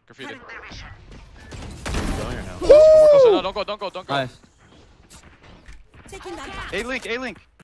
Graffiti. Going or no? One more closer. No, don't go. Nice. A link.